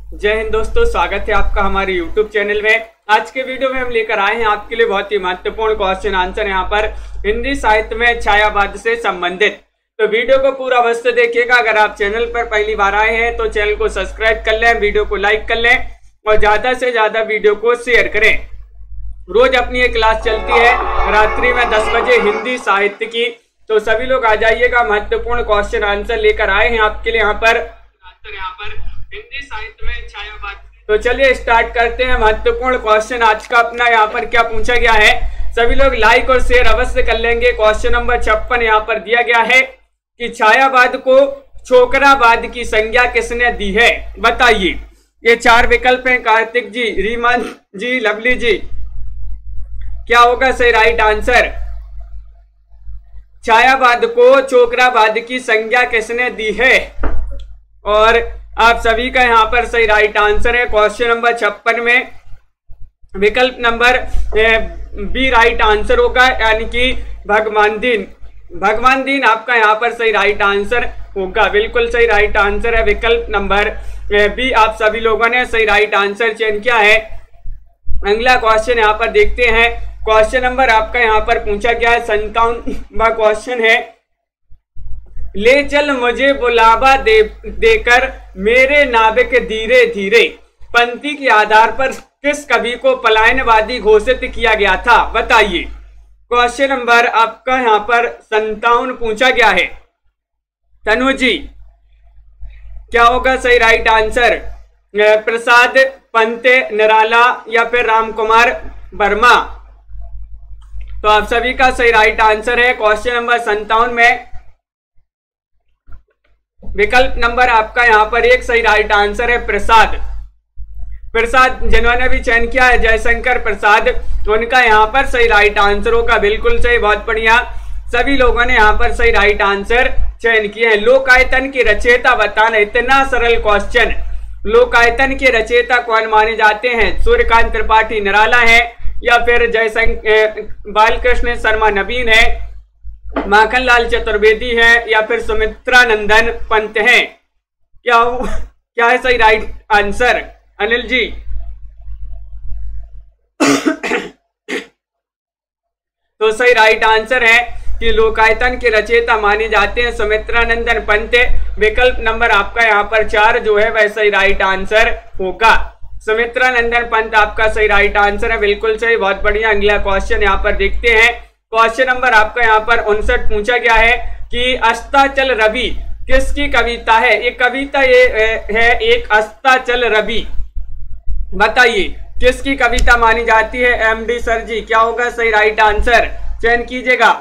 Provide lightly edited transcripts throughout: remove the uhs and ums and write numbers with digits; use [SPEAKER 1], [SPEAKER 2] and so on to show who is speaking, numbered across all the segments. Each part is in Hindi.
[SPEAKER 1] जय हिंद दोस्तों, स्वागत है आपका हमारे YouTube चैनल में। आज के वीडियो में हम लेकर आए हैं आपके लिए बहुत ही महत्वपूर्ण क्वेश्चन आंसर यहाँ पर हिंदी साहित्य में छायावाद से संबंधित। तो वीडियो को पूरा अवश्य देखिएगा। अगर आप चैनल पर पहली बार आए हैं तो चैनल को सब्सक्राइब कर लें, वीडियो को लाइक कर लें और ज्यादा से ज्यादा वीडियो को शेयर करें। रोज अपनी एक क्लास चलती है रात्रि में 10 बजे हिंदी साहित्य की, तो सभी लोग आ जाइएगा। महत्वपूर्ण क्वेश्चन आंसर लेकर आए हैं आपके लिए यहाँ पर हिंदी साहित्य में छायावाद। तो चलिए स्टार्ट करते हैं। महत्वपूर्ण क्वेश्चन आज का अपना यहाँ पर क्या पूछा गया है, सभी लोग लाइक और शेयर अवश्य कर लेंगे। क्वेश्चन नंबर 56 यहाँ पर दिया गया है कि छायावाद को छोकरावाद की संज्ञा किसने दी है, बताइए। ये 4 विकल्प हैं। कार्तिक जी, रीमान जी, लवली जी, क्या होगा सही राइट आंसर? छायावाद को छोकरावाद की संज्ञा किसने दी है? और आप सभी का यहाँ पर सही राइट आंसर है। क्वेश्चन नंबर 56 में विकल्प नंबर बी राइट आंसर होगा, यानी कि भगवान दिन। भगवान दिन आपका यहाँ पर सही राइट आंसर होगा। बिल्कुल सही राइट आंसर है विकल्प नंबर बी। आप सभी लोगों ने सही राइट आंसर चयन किया है। अगला क्वेश्चन यहाँ पर देखते हैं। क्वेश्चन नंबर आपका यहाँ पर पूछा गया है 57वां क्वेश्चन है। ले चल मुझे बुलावा देकर मेरे नाविक धीरे धीरे पंक्ति के आधार पर किस कवि को पलायनवादी घोषित किया गया था, बताइए। क्वेश्चन नंबर आपका यहाँ पर 57 पूछा गया है। तनु जी, क्या होगा सही राइट आंसर? प्रसाद, पंत, निराला या फिर राम कुमार वर्मा? तो आप सभी का सही राइट आंसर है। क्वेश्चन नंबर 57 में विकल्प नंबर आपका यहाँ पर 1 सही राइट आंसर है प्रसाद। प्रसाद जिन्होंने भी चयन किया है, जयशंकर प्रसाद, उनका यहाँ पर सही राइट आंसर होगा। बिल्कुल सही, बहुत बढ़िया। सभी लोगों ने यहाँ पर सही राइट आंसर चयन किए हैं। लोकायतन की रचयिता बताना, इतना सरल क्वेश्चन। लोकायतन के रचयिता कौन माने जाते हैं? सूर्यकांत त्रिपाठी निराला है या फिर जयशंकर बालकृष्ण शर्मा नवीन है, माखनलाल चतुर्वेदी है या फिर सुमित्रानंदन पंत है? क्या है सही राइट आंसर? अनिल जी तो सही राइट आंसर है कि लोकायतन के रचयिता माने जाते हैं सुमित्रानंदन पंत। विकल्प नंबर आपका यहाँ पर 4 जो है वह सही राइट आंसर होगा। सुमित्रानंदन पंत आपका सही राइट आंसर है। बिल्कुल सही, बहुत बढ़िया। अगला क्वेश्चन यहाँ पर देखते हैं। क्वेश्चन नंबर आपका यहाँ पर 59 पूछा गया है कि अस्ताचल रवि किसकी कविता है? ये कविता ये है एक अस्ताचल रवि, बताइए किसकी कविता मानी जाती है? एमडी सर जी, क्या होगा सही राइट आंसर? चयन कीजिएगा।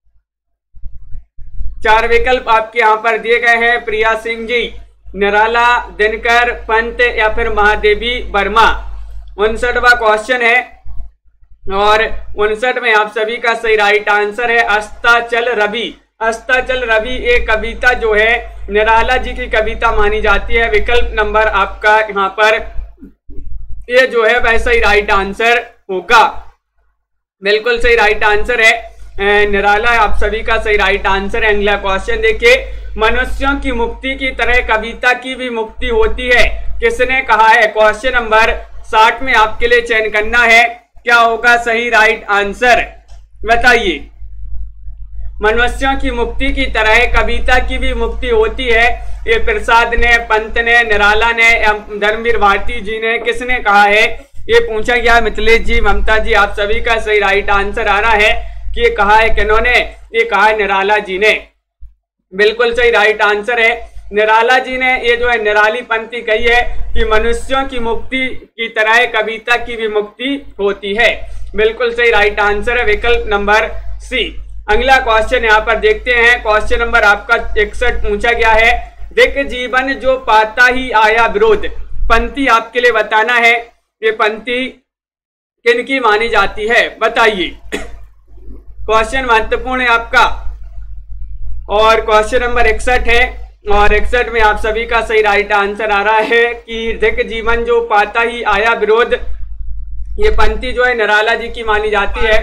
[SPEAKER 1] 4 विकल्प आपके यहाँ पर दिए गए हैं। प्रिया सिंह जी, निराला, दिनकर, पंत या फिर महादेवी वर्मा। 59वां क्वेश्चन है और 59 में आप सभी का सही राइट आंसर है अस्ताचल रवि। अस्ताचल रवि एक कविता जो है निराला जी की कविता मानी जाती है। विकल्प नंबर आपका यहाँ पर ये जो है वह सही राइट आंसर होगा। बिल्कुल सही राइट आंसर है निराला, आप सभी का सही राइट आंसर है। अगला क्वेश्चन देखिए। मनुष्यों की मुक्ति की तरह कविता की भी मुक्ति होती है, किसने कहा है? क्वेश्चन नंबर 60 में आपके लिए चयन करना है। क्या होगा सही राइट आंसर, बताइए। मनुष्यों की मुक्ति की तरह कविता की भी मुक्ति होती है, ये प्रसाद ने, पंत ने, निराला ने, धर्मवीर भारती जी ने, किसने कहा है? ये पूछा गया। मिथिलेश जी, ममता जी, आप सभी का सही राइट आंसर आ रहा है कि ये कहा है किन्होंने? ये कहा है निराला जी ने। बिल्कुल सही राइट आंसर है। निराला जी ने ये जो है निराली पंक्ति कही है कि मनुष्यों की मुक्ति की तरह कविता की भी मुक्ति होती है। बिल्कुल सही राइट आंसर है विकल्प नंबर सी। अगला क्वेश्चन यहाँ पर देखते हैं। क्वेश्चन नंबर आपका 61 पूछा गया है। दिक जीवन जो पाता ही आया विरोध, पंक्ति आपके लिए बताना है। ये पंक्ति किनकी मानी जाती है, बताइए। क्वेश्चन महत्वपूर्ण है आपका और क्वेश्चन नंबर 61 है और 61 में आप सभी का सही राइट आंसर आ रहा है कि दिक जीवन जो पाता ही आया विरोध, ये पंक्ति जो है निराला जी की मानी जाती है।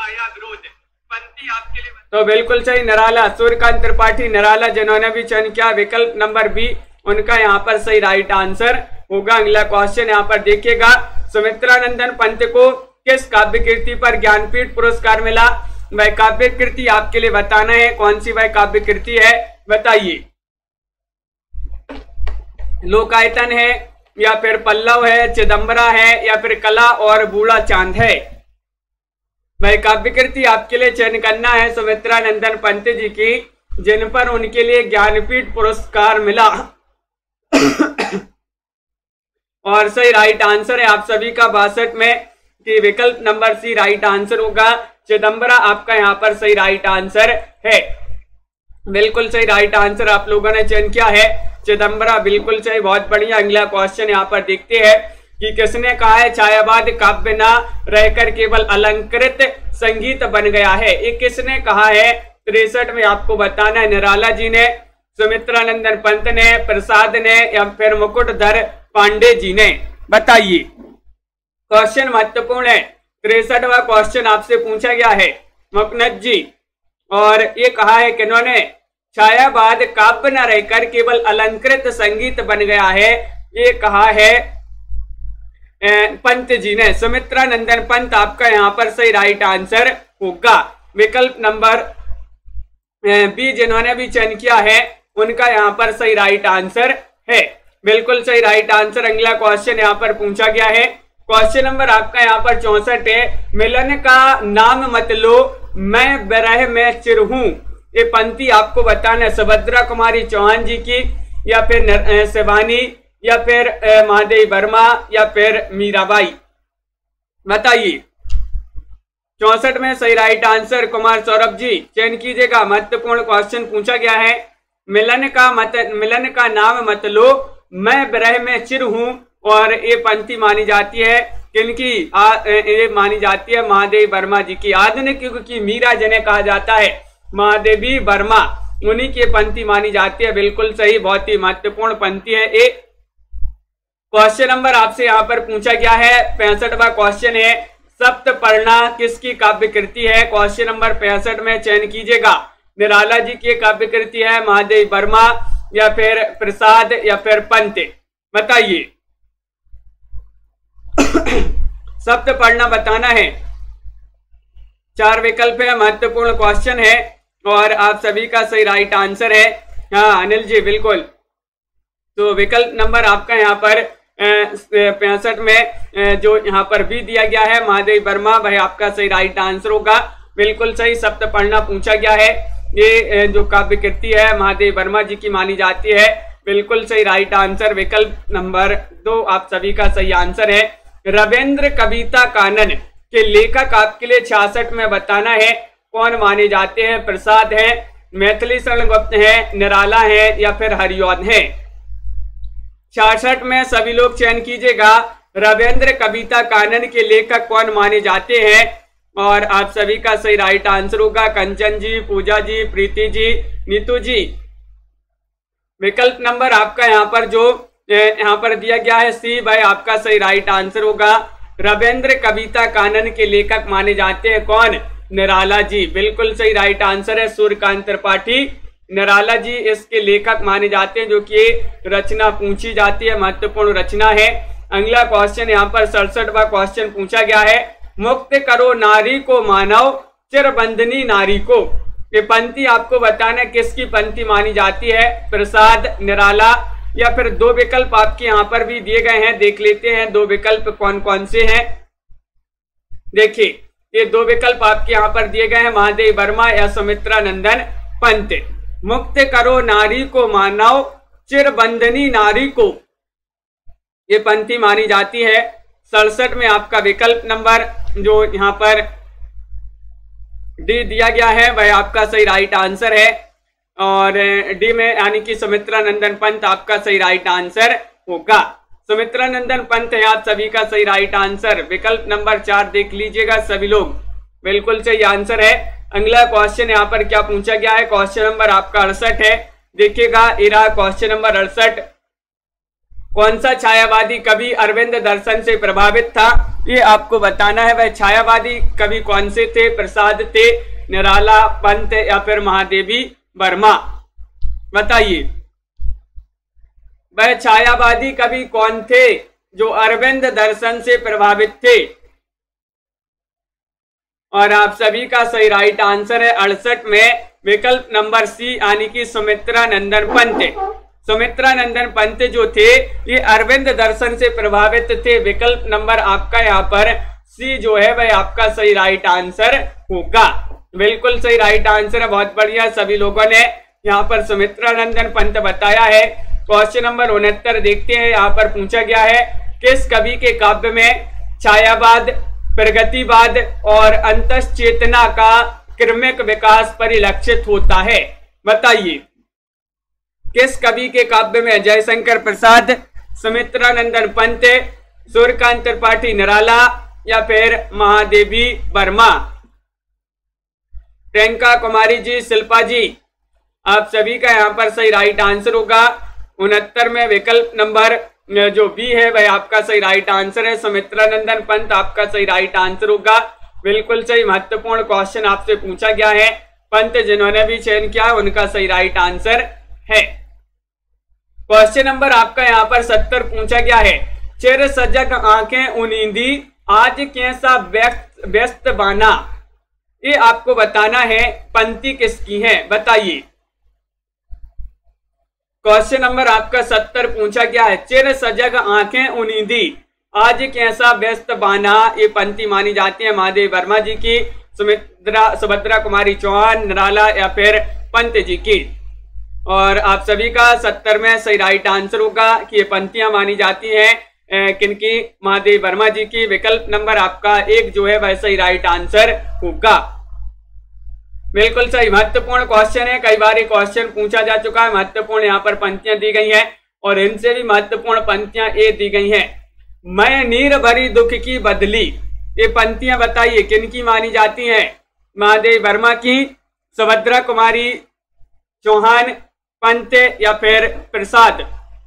[SPEAKER 1] तो बिल्कुल सही, निराला, सूर्यकांत त्रिपाठी निराला जिन्होंने भी चयन किया। विकल्प नंबर बी उनका यहाँ पर सही राइट आंसर होगा। अगला क्वेश्चन यहाँ पर देखिएगा, सुमित्रानंदन पंत को किस काव्य कृति पर ज्ञानपीठ पुरस्कार मिला? वह काव्य कृति आपके लिए बताना है, कौन सी वह काव्य कृति है, बताइए। लोकायतन है या फिर पल्लव है, चिदंबरा है या फिर कला और बूढ़ा चांद है? वह काव्य कृति आपके लिए चयन करना है सुमित्रानंदन पंत जी की, जिन पर उनके लिए ज्ञानपीठ पुरस्कार मिला। और सही राइट आंसर है आप सभी का 62 में कि विकल्प नंबर सी राइट आंसर होगा। चिदंबरा आपका यहाँ पर सही राइट आंसर है, बिल्कुल सही राइट आंसर आप लोगों ने चयन किया है, चिदंबरा बिल्कुल सही, बहुत बढ़िया। अगला क्वेश्चन यहाँ पर देखते हैं कि किसने कहा है छायावाद काव्य न रहकर केवल अलंकृत संगीत बन गया है? ये किसने कहा है? 63 में आपको बताना है। निराला जी ने, सुमित्रानंदन पंत ने, प्रसाद ने या फिर मुकुटधर पांडे जी ने? बताइए। क्वेश्चन महत्वपूर्ण है, 63वां क्वेश्चन आपसे पूछा गया है मुकनद जी, और ये कहा है किन्होंने? छायावाद काव्य न रहकर केवल अलंकृत संगीत बन गया है, ये कहा है पंत जी ने, सुमित्रानंदन पंत आपका यहाँ पर सही राइट आंसर होगा। विकल्प नंबर बी जिन्होंने भी चयन किया है उनका यहाँ पर सही राइट आंसर है, बिल्कुल सही राइट आंसर। अगला क्वेश्चन यहाँ पर पूछा गया है, क्वेश्चन नंबर आपका यहाँ पर 64 है, मिलन का नाम मत लो मैं विरह में चिर हूं। ये पंक्ति आपको बताना है सुभद्रा कुमारी चौहान जी की या फिर शिवानी या फिर महादेवी वर्मा या फिर मीराबाई? बताइए। 64 में सही राइट आंसर कुमार सौरभ जी चयन कीजिएगा। महत्वपूर्ण क्वेश्चन पूछा गया है, मिलन का नाम मत लो मैं विरह में चिर हूं, और ये पंक्ति मानी जाती है किनकी? ये मानी जाती है महादेवी वर्मा जी की। आधुनिक युग की मीरा जिन्हें कहा जाता है महादेवी वर्मा, उन्हीं की पंक्ति मानी जाती है, बिल्कुल सही, बहुत ही महत्वपूर्ण पंक्ति है। एक क्वेश्चन नंबर आपसे यहाँ पर पूछा गया है 65वां क्वेश्चन है, सप्तपर्णा किसकी काव्य कृति है? क्वेश्चन नंबर 65 में चयन कीजिएगा। निराला जी की काव्य कृति है, महादेवी वर्मा या फिर प्रसाद या फिर पंत? बताइए। सप्तपर्णा बताना है, 4 विकल्प है, महत्वपूर्ण क्वेश्चन है और आप सभी का सही राइट आंसर है। हाँ अनिल जी बिल्कुल, तो विकल्प नंबर आपका यहाँ पर 65 में जो यहाँ पर भी दिया गया है महादेवी वर्मा, वह आपका सही राइट आंसर होगा, बिल्कुल सही। सप्तपर्णा पूछा गया है, ये जो काव्य कृति है महादेवी वर्मा जी की मानी जाती है, बिल्कुल सही राइट आंसर। विकल्प नंबर 2 आप सभी का सही आंसर है। रविंद्र कविता कानन के लेखक आपके लिए 66 में बताना है कौन माने जाते हैं? प्रसाद है, मैथिली शरण गुप्त है, निराला है या फिर हरिऔध है? 66 में सभी लोग चयन कीजिएगा, रविंद्र कविता कानन के लेखक कौन माने जाते हैं? और आप सभी का सही राइट आंसर होगा कंचन जी, पूजा जी, प्रीति जी, नीतू जी। विकल्प नंबर आपका यहाँ पर जो यहाँ पर दिया गया है सी, भाई आपका सही राइट आंसर होगा। रविंद्र कविता कानन के लेखक माने जाते हैं कौन? निराला जी, बिल्कुल सही राइट आंसर है। सूर्यकांत त्रिपाठी निराला जी इसके लेखक माने जाते हैं, जो कि रचना पूछी जाती है, महत्वपूर्ण रचना है। अगला क्वेश्चन यहाँ पर 67वां क्वेश्चन पूछा गया है, मुक्त करो नारी को मानव चिरबंधनी नारी को। ये पंक्ति आपको बताना किसकी पंक्ति मानी जाती है? प्रसाद, निराला या फिर 2 विकल्प आपके यहाँ पर भी दिए गए हैं, देख लेते हैं 2 विकल्प कौन कौन से हैं। देखिए ये 2 विकल्प आपके यहाँ पर दिए गए हैं, महादेवी वर्मा या सुमित्रानंदन पंत। मुक्त करो नारी को मानव चिरबंधनी नारी को, ये पंक्ति मानी जाती है। 67 में आपका विकल्प नंबर जो यहाँ पर डी दिया गया है वह आपका सही राइट आंसर है, और डी में यानी कि सुमित्रानंदन पंत आपका सही राइट आंसर होगा। सुमित्रानंदन पंत है आप सभी का सही राइट आंसर। विकल्प नंबर 4 देख लीजिएगा सभी लोग, बिल्कुल सही आंसर है। अगला क्वेश्चन यहाँ पर क्या पूछा गया है? क्वेश्चन नंबर आपका 68 है, देखिएगा इरा क्वेश्चन नंबर 68। कौन सा छायावादी कवि अरविंद दर्शन से प्रभावित था? ये आपको बताना है। वह छायावादी कवि कौन से थे? प्रसाद थे, निराला, पंत या फिर महादेवी वर्मा? बताइए। वह छायावादी कवि कौन थे जो अरविंद दर्शन से प्रभावित थे? और आप सभी का सही राइट आंसर है 68 में विकल्प नंबर सी यानी कि सुमित्रा नंदन पंत। सुमित्रा नंदन पंत जो थे ये अरविंद दर्शन से प्रभावित थे। विकल्प नंबर आपका यहाँ पर सी जो है वह आपका सही राइट आंसर होगा। बिल्कुल सही राइट आंसर है, बहुत बढ़िया। सभी लोगों ने यहाँ पर सुमित्रा नंदन पंत बताया है। क्वेश्चन नंबर 69 देखते हैं। यहाँ पर पूछा गया है किस कवि के काव्य में छायावाद, प्रगतिवाद और अंतश्चेतना का क्रमिक विकास परिलक्षित होता है? बताइए किस कवि के काव्य में जयशंकर प्रसाद, सुमित्रा नंदन पंत, सूर्यकांत त्रिपाठी निराला या फिर महादेवी वर्मा? प्रियंका कुमारी जी, शिल्पा जी, आप सभी का यहाँ पर सही राइट आंसर होगा। 69 में विकल्प नंबर जो बी है वह आपका सही राइट आंसर है। सुमित्रा नंदन पंत आपका सही राइट आंसर होगा। बिल्कुल सही, महत्वपूर्ण क्वेश्चन आपसे पूछा गया है। पंत जिन्होंने भी चयन किया है उनका सही राइट आंसर है। क्वेश्चन नंबर आपका यहाँ पर 70 पूछा गया है। चिर सजग आंखें उनींदी आज कैसा व्यस्त बाना, ये आपको बताना है पंक्ति किसकी है? बताइए। क्वेश्चन नंबर आपका 70 पूछा गया है। चिर सजग आंखें उनींदी आज कैसा व्यस्त बाना, ये पंक्ति मानी जाती है महादेव वर्मा जी की, सुभद्रा कुमारी चौहान, निराला या फिर पंत जी की। और आप सभी का 70 में सही राइट आंसर होगा कि ये पंक्तियां मानी जाती हैं किनकी? महादेव वर्मा जी की। विकल्प नंबर आपका 1 जो है वह सही राइट आंसर होगा। बिल्कुल सही, महत्वपूर्ण क्वेश्चन है। कई बार ये क्वेश्चन पूछा जा चुका है। महत्वपूर्ण यहाँ पर पंक्तियां दी गई हैं और इनसे भी महत्वपूर्ण पंक्तियां ये दी गई हैं। मैं नीर भरी दुख की बदली, ये पंक्तियां बताइए किनकी मानी जाती हैं? महादेव वर्मा की, सुभद्रा कुमारी चौहान, पंत या फिर प्रसाद?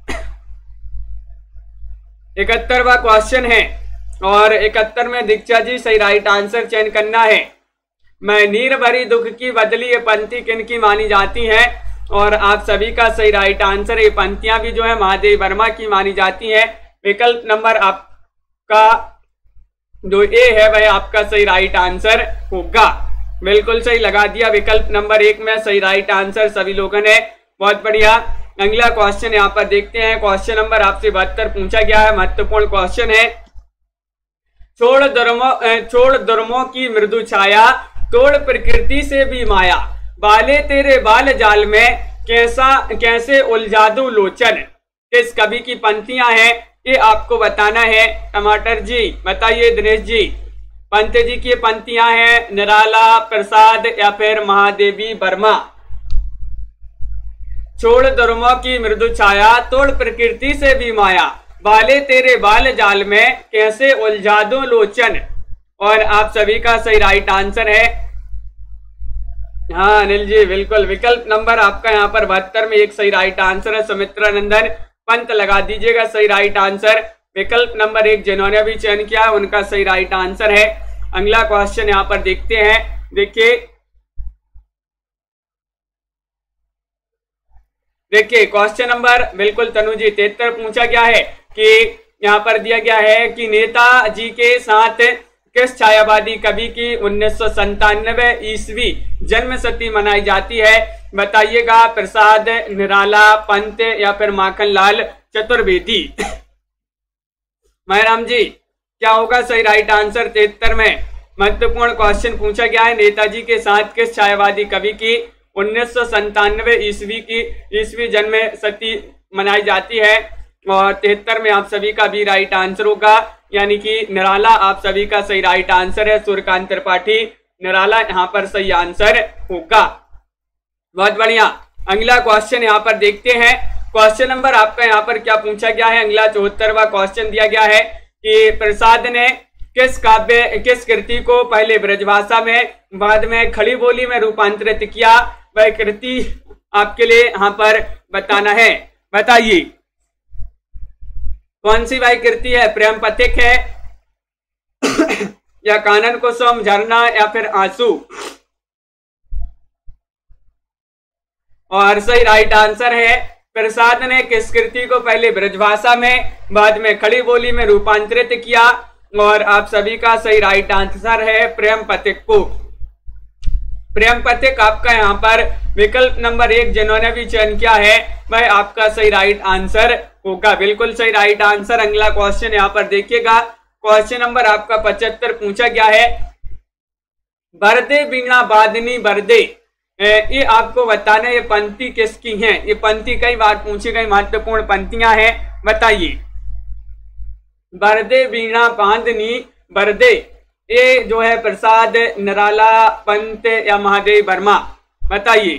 [SPEAKER 1] 71वां क्वेश्चन है और 71 में दीक्षा जी सही राइट आंसर चयन करना है। मैं नीर भरी दुख की बदली, ये पंक्ति किनकी मानी जाती है? और आप सभी का सही राइट आंसर, ये पंक्तियां भी जो है महादेव वर्मा की मानी जाती है। विकल्प नंबर आपका जो ए है वह आपका सही राइट आंसर होगा। बिल्कुल सही लगा दिया, विकल्प नंबर 1 में सही राइट आंसर सभी लोगों ने, बहुत बढ़िया। अगला क्वेश्चन यहाँ पर देखते हैं। क्वेश्चन नंबर आपसे 72 पूछा गया है। महत्वपूर्ण क्वेश्चन है। छोड़ दुर्मों की मृदु छाया, तोड़ प्रकृति से भी माया, बाले तेरे बाल जाल में कैसे उलझा दूं लोचन, किस कवि की पंक्तियां हैं ये आपको बताना है। टमाटर जी बताइए, दिनेश जी, पंत जी की पंक्तियां हैं निराला, प्रसाद या फिर महादेवी वर्मा? छोड़ दुर्मों की मृदु छाया, तोड़ प्रकृति से भी माया, बाले तेरे बाल जाल में कैसे उलझा दूं लोचन। और आप सभी का सही राइट आंसर है। हाँ अनिल जी बिल्कुल, विकल्प नंबर आपका यहाँ पर 72 में एक सही राइट आंसर है। सुमित्रा नंदन पंत लगा दीजिएगा सही राइट आंसर। विकल्प नंबर 1 जिन्होंने भी चयन किया है उनका सही राइट आंसर है। अगला क्वेश्चन यहाँ पर देखते हैं। देखिए क्वेश्चन नंबर बिल्कुल तनु जी 73 पूछा गया है कि यहाँ पर दिया गया है कि नेताजी के साथ किस छायावादी कवि की 1997 ईस्वी जन्म शती मनाई जाती है? बताइएगा। प्रसाद, निराला, पंत या फिर माखनलाल चतुर्वेदी? महराम जी क्या होगा सही राइट आंसर? 73 में महत्वपूर्ण क्वेश्चन पूछा गया है। नेताजी के साथ किस छायावादी कवि की 1997 ईस्वी जन्म शती मनाई जाती है? और 73 में आप सभी का भी राइट आंसर होगा, यानी कि निराला आप सभी का सही राइट आंसर है। सूर्यकांत त्रिपाठी निराला यहाँ पर सही आंसर होगा। बहुत बढ़िया। अगला क्वेश्चन यहाँ पर देखते हैं। क्वेश्चन नंबर आपका यहाँ पर क्या पूछा गया है? अगला 74वां क्वेश्चन दिया गया है कि प्रसाद ने किस कृति को पहले ब्रजभाषा में बाद में खड़ी बोली में रूपांतरित किया? वह कृति आपके लिए यहाँ पर बताना है। बताइए कौन सी वह कृति है? प्रेम पथिक है या कानन कुसुम, झरना या फिर आंसू? और सही राइट आंसर है प्रसाद ने किस कृति को पहले ब्रजभाषा में बाद में खड़ी बोली में रूपांतरित किया? और आप सभी का सही राइट आंसर है प्रेम पथिक को। प्रेम पथिक आपका यहाँ पर विकल्प नंबर 1 जिन्होंने भी चयन किया है वह आपका सही राइट आंसर होगा, बिल्कुल सही राइट आंसर। अगला क्वेश्चन यहाँ पर देखिएगा, क्वेश्चन नंबर आपका 75 पूछा गया है, बरदे बीणा बादनी बरदे, ये आपको बताना ये पंक्ति किसकी है? ये पंक्ति कई बार पूछी गई महत्वपूर्ण पंक्तियां हैं, बताइए। बरदे बीणा बांधनी बरदे, ये जो है प्रसाद, निराला, पंत या महादेव वर्मा, बताइए।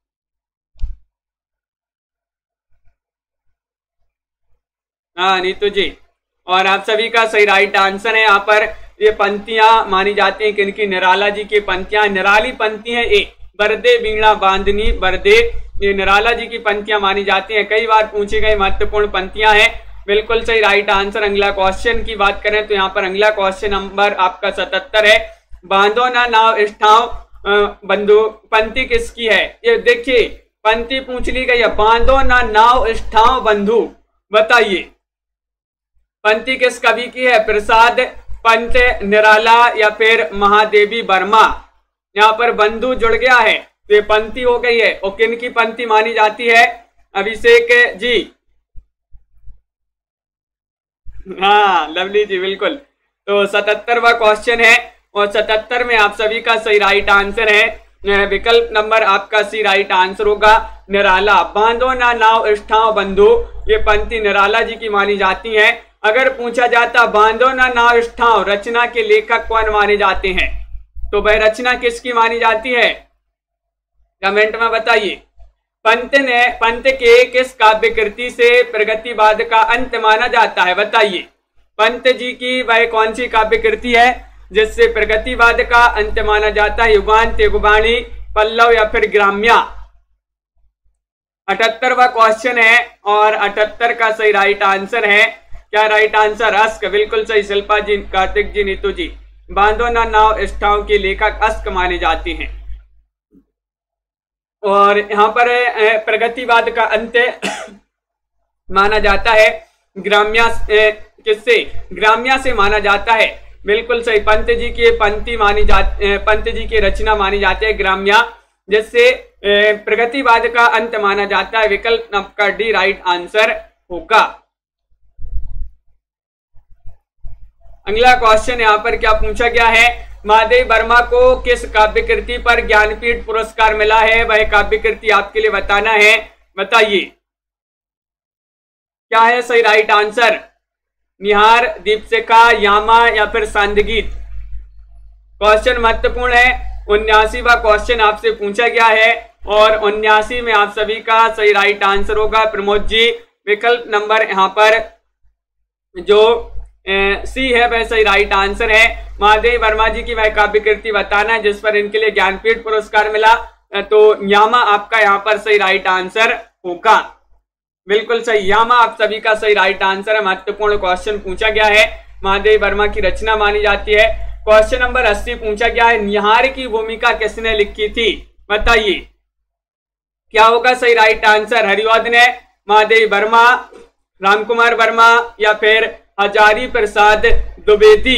[SPEAKER 1] हाँ नीतू जी, और आप सभी का सही राइट आंसर है। यहाँ पर ये पंक्तियां मानी जाती हैं किनकी? निराला जी की पंक्तियां, निराली पंक्ति है ये, बरदे बीणा बांधनी बरदे, ये निराला जी की पंक्तियां मानी जाती हैं, कई बार पूछी गई महत्वपूर्ण पंक्तियां हैं, बिल्कुल सही राइट आंसर। अगला क्वेश्चन की बात करें तो यहाँ पर अगला क्वेश्चन नंबर आपका 77 है, बांधो ना नाव स्ठाव बंधु, पंक्ति किसकी है? ये देखिए पंक्ति पूछ ली गई है, बांधो ना नाव स्ठाव बंधु, बताइए पंक्ति किस कवि की है? प्रसाद, पंत, निराला या फिर महादेवी वर्मा। यहाँ पर बंधु जुड़ गया है तो ये पंक्ति हो गई है, और किन की पंक्ति मानी जाती है? अभिषेक जी, हाँ लवली जी, बिल्कुल। तो 77वां क्वेश्चन है, और 77 में आप सभी का सही राइट आंसर है विकल्प नंबर आपका सी राइट आंसर होगा निराला। बांधो ना नाव स्ठाव बंधु, ये पंक्ति निराला जी की मानी जाती है। अगर पूछा जाता बांधो ना नाव स्ठाव रचना के लेखक कौन माने जाते हैं, तो वह रचना किसकी मानी जाती है? कमेंट में बताइए। पंत के किस काव्य कृति से प्रगतिवाद का अंत माना जाता है, बताइए। पंत जी की वह कौन सी काव्य कृति है जिससे प्रगतिवाद का अंत माना जाता है? युगांत, युगवाणी, पल्लव या फिर ग्राम्या। 78वां क्वेश्चन है, और 78 का सही राइट आंसर है, क्या राइट आंसर? अस्क, बिल्कुल सही। शिल्पा जी, कार्तिक जी, नीतू जी, बांधो ना नाव स्ठाव के लेखक अस्क माने जाते हैं। और यहाँ पर प्रगतिवाद का अंत माना जाता है ग्राम्या, किससे? ग्राम्या से माना जाता है, बिल्कुल सही। पंत जी की पंक्ति मानी जाती, पंत जी की रचना मानी जाती है ग्राम्या, जिससे प्रगतिवाद का अंत माना जाता है, विकल्प का डी राइट आंसर होगा। अगला क्वेश्चन यहाँ पर क्या पूछा गया है, महादेव वर्मा को किस काव्य कृति पर ज्ञानपीठ पुरस्कार मिला है? वह काव्य कृति आपके लिए बताना है, बताइए क्या है सही राइट आंसर? निहार, दीपशिखा, यामा या फिर सांदगीत। क्वेश्चन महत्वपूर्ण है। 79वां क्वेश्चन आपसे पूछा गया है, और 79 में आप सभी का सही राइट आंसर होगा प्रमोद जी, विकल्प नंबर यहाँ पर जो सी है वह सही राइट आंसर है। महादेव वर्मा जी की वह काव्य कृति बताना है जिस पर इनके लिए ज्ञानपीठ पुरस्कार मिला, तो यामा आपका यहाँ पर सही राइट आंसर होगा, बिल्कुल सही। यामा आप सभी का सही राइट आंसर है। महत्वपूर्ण क्वेश्चन पूछा गया है, महादेव वर्मा की रचना मानी जाती है। क्वेश्चन नंबर 80 पूछा गया है, निहार की भूमिका किसने लिखी थी, बताइए क्या होगा सही राइट आंसर? हरिवंश ने, महादेव वर्मा, रामकुमार वर्मा या फिर हजारी प्रसाद द्विवेदी।